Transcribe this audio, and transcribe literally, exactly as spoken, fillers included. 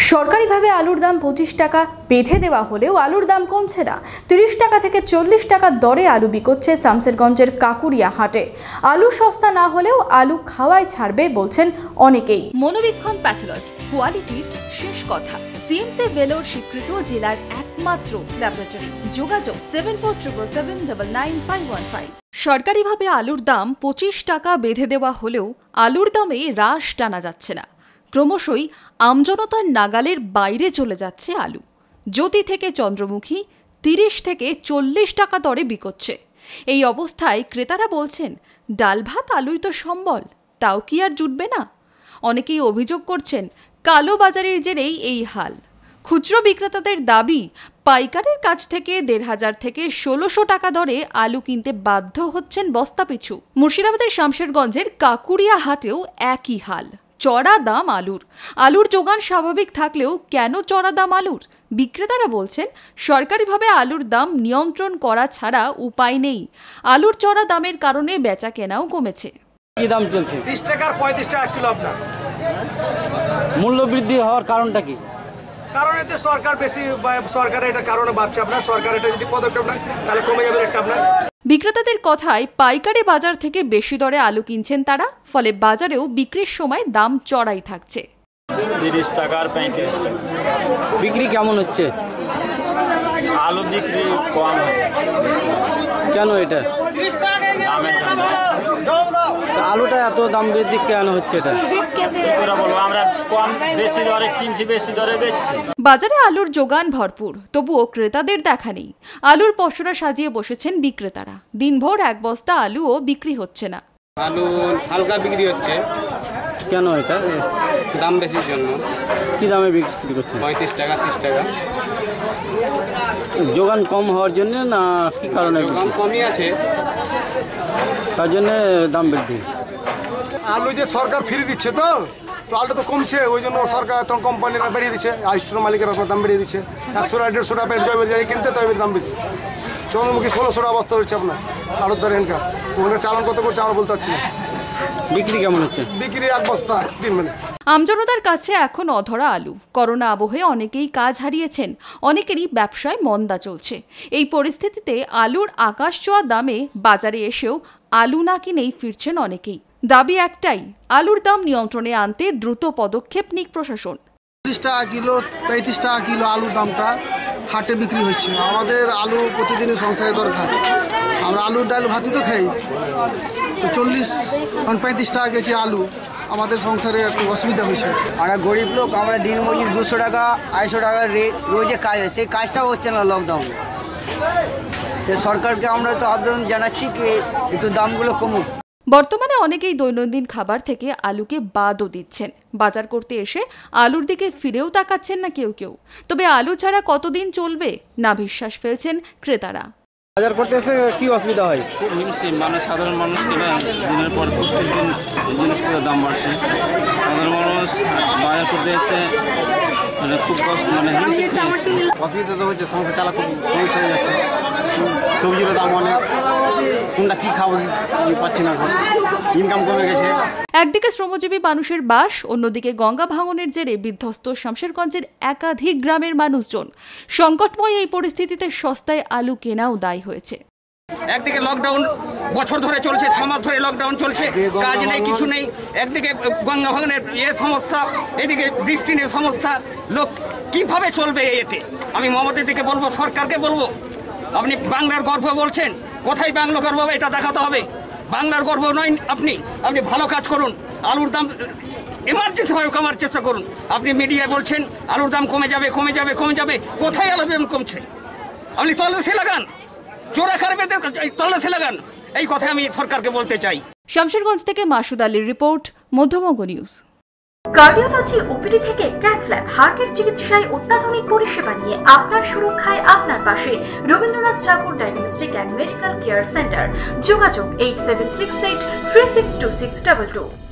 সরকারিভাবে আলুর দাম পঁচিশ টাকা বেঁধে দেওয়া হলেও আলুর দাম কমছে না। তিরিশ টাকা থেকে চল্লিশ টাকার দরে আলু বিকোচ্ছে শামসেরগঞ্জের কাকুরিয়া হাটে। আলু সস্তা না হলেও আলু খাওয়াই ছাড়বে বলছেন অনেকেই। মনোবীক্ষণ প্যাথোলজি কোয়ালিটির শেষ কথা। সিএমসি ভেলোর স্বীকৃত জেলার একমাত্র ল্যাবরেটরি। যোগাযোগ seven four triple seven double nine five one five. সরকারিভাবে আলুর দাম পঁচিশ টাকা বেঁধে দেওয়া হলেও আলুর দামে হ্রাস টানা যাচ্ছে না। ক্রমশই আমজনতার নাগালের বাইরে চলে যাচ্ছে আলু। জ্যোতি থেকে চন্দ্রমুখী তিরিশ থেকে চল্লিশ টাকা দরে বিকোচ্ছে। এই অবস্থায় ক্রেতারা বলছেন, ডাল ভাত আলুই তো সম্বল, তাও কি আর জুটবে না? অনেকেই অভিযোগ করছেন, কালো বাজারের জেরেই এই হাল। খুচরো বিক্রেতাদের দাবি, পাইকারের কাছ থেকে দেড় হাজার থেকে ষোলোশো টাকা দরে আলু কিনতে বাধ্য হচ্ছেন বস্তা পিছু। মুর্শিদাবাদের শামশেরগঞ্জের কাকুরিয়া হাটেও একই হাল। চড়া দাম আলুর। আলুর যোগান স্বাভাবিক থাকলেও কেন চড়া দাম আলুর? বিক্রেতারা বলছেন, সরকারিভাবে আলুর দাম নিয়ন্ত্রণ করা ছাড়া উপায় নেই। আলুর চড়া দামের কারণে বেচা কেনাও কমেছে। কি দাম চলছে? ত্রিশ টাকা আর পঁয়ত্রিশ টাকা কিলো। আপনার মূল্য বৃদ্ধি হওয়ার কারণটা কি? কারণ এতে সরকার বেশি, সরকারের এটা কারণে বাড়ছে। আপনার সরকার এটা যদি পদক্ষেপ নেয় তাহলে কমে যাবে রেটটা আপনার। বিক্রেতাদের কথায়, পাইকারি বাজার থেকে বেশি দরে আলু কিনছেন তারা, ফলে বাজারেও বিক্রির সময় দাম চড়াই থাকছে। তিরিশ টাকা আর পঁয়ত্রিশ টাকা। বিক্রি কেমন হচ্ছে? আলু বিক্রি কম হচ্ছে। কেন এটা? দামের জন্য। আলুটা এত দাম বৃদ্ধি কেন হচ্ছে? এটা কি করে বলবো, আমরা কম বেশি দরে কিনছি, বেশি দরে বেচছি। বাজারে আলুর যোগান ভরপুর, তবুও ক্রেতাদের দেখা নেই। আলুর পসরা সাজিয়ে বসেছেন বিক্রেতারা। দিনভর এক বস্তা আলুও বিক্রি হচ্ছে না। আলু হালকা বিক্রি হচ্ছে। কেন এটা? দাম বেশির জন্য। কি দামে বিক্রি করছে? পঁয়ত্রিশ টাকা ত্রিশ টাকা। যোগান কম হওয়ার জন্য না কি কারণে? দাম কমই আছে, তার জন্য দাম বৃদ্ধি। আলু যে সরকার ফ্রি দিচ্ছে, তো তো আলুটা তো কমছে, ওই জন্য সরকার তখন কোম্পানিরা বেড়িয়ে দিচ্ছে, আইসুর মালিকেরা দাম বেড়িয়ে দিচ্ছে। একশো টাকা দেড়শো টাকা জৈবের জায়গায় কিনতে তৈবের দাম বেশি। চন্দ্রমুখী ষোলোশো টাকা অবস্থা হচ্ছে আপনার আলুর দর এনকা। ওখানে চালান কত করছে আমরা বলতে পারছি না। বিক্রি কেমন হচ্ছে? বিক্রি এক বস্তা তিন মানে। আমজনতার কাছে এখন অধরা আলু। করোনা আবহে অনেকেই কাজ হারিয়েছেন, অনেকেরই ব্যবসায় মন্দা চলছে। এই পরিস্থিতিতে আলুর আকাশ ছোঁয়া দামে বাজারে এসেও আলু না কিনেই ফিরছেন অনেকেই। দাবি একটাই, আলুর দাম নিয়ন্ত্রণে আনতে দ্রুত পদক্ষেপ নিক প্রশাসন। তিরিশ টাকা কিলো, পঁয়ত্রিশ টাকা কিলো আলুর দামটা হাটে বিক্রি হচ্ছে। আমাদের আলু প্রতিদিনই সংসারে দরকার। আমরা আলুর ডাল ভাতই তো খাই। চল্লিশ পঁয়ত্রিশ টাকা গেছে আলু, আমাদের সংসারে একটু অসুবিধা হয়েছে। আমরা গরিব লোক, আমরা দিন মজুর দুশো টাকা আড়াইশো টাকা রোজে কাজ হয়, সেই কাজটাও হচ্ছে না লকডাউনে। সে সরকারকে আমরা তো আবেদন জানাচ্ছি কি একটু দামগুলো কমুক। বর্তমানে অনেকেই দৈনন্দিন খাবার থেকে আলুকে বাদও দিচ্ছেন। বাজার করতে এসে আলুর দিকে ফিরেও তাকাচ্ছেন না কেউ কেউ। তবে আলু ছাড়া কতদিন চলবে না বিশ্বাস ফেলছেন ক্রেতারা। বাজার করতে এসে কি অসুবিধা হয়? খুব হিমশিম। মানুষ, সাধারণ মানুষ কিনা দিনের পর প্রত্যেক দিন জিনিসপত্রের দাম বাড়ছে। সাধারণ মানুষ বাজার করতে এসে মানে খুব কষ্ট, মানে হিমশিম। অসুবিধা তো হচ্ছে, সংসার চালা খুব সমস্যা হয়ে যাচ্ছে। সবজির দাম অনেক, কোনটা কি খাবো পাচ্ছি না, ইনকাম কমে গেছে। একদিকে শ্রমজীবী মানুষের বাস, অন্যদিকে গঙ্গা ভাঙনের জেরে বিধ্বস্ত শামশেরগঞ্জের একাধিক গ্রামের মানুষজন। সংকটময় এই পরিস্থিতিতে সস্তায় আলু কেনাও দায়ী হয়েছে। একদিকে লকডাউন বছর ধরে চলছে, ছ মাস ধরে লকডাউন চলছে, কাজ নেই, কিছু নেই। একদিকে গঙ্গা ভাঙনের এ সমস্যা, এদিকে বৃষ্টি নিয়ে সমস্যা। লোক কিভাবে চলবে এতে? আমি মমতার দিকে বলবো, সরকারকে বলবো, আপনি বাংলার গর্ব বলছেন, কোথায় বাংলা গর্ব এটা দেখাতে হবে। বাংলার গর্ব নয় আপনি, আপনি ভালো কাজ করুন। আলুর দাম এমার্জেন্সিভাবে কমার চেষ্টা করুন। আপনি মিডিয়ায় বলছেন আলুর দাম কমে যাবে, কমে যাবে, কমে যাবে। কোথায় আলুর দাম কমছে? আপনি তল্লাশি লাগান, চোরা খারাপের তল্লাশি লাগান। এই কথা আমি সরকারকে বলতে চাই। শামশেরগঞ্জ থেকে মাসুদ আলীর report, Madhyabanga news. Cardiology OPD থেকে ক্যাথ ল্যাব, হার্টের চিকিৎসায় অত্যাধুনিক পরিষেবা নিয়ে আপনার সুরক্ষায় আপনার পাশে Rabindranath Thakur diagnostic and medical care centre. যোগাযোগ eight seven six eight three six two six double two.